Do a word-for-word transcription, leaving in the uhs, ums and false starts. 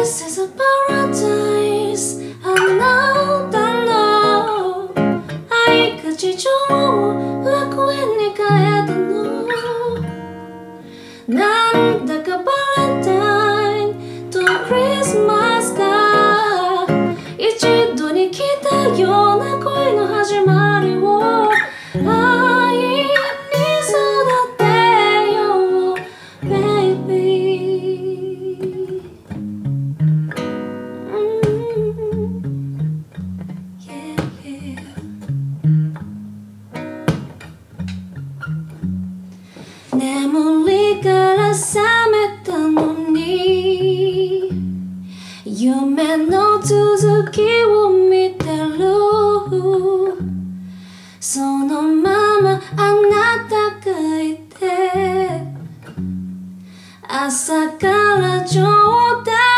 This is a paradise あなたの愛が地上を楽園に変えたの。なんだかバレンタインとクリスマスが一度に来たような恋の始まりを愛に育てよう Baby、うんyeah, yeah。 眠りから覚めたのに夢の続きを見てる。そのままあなたがいて朝から冗談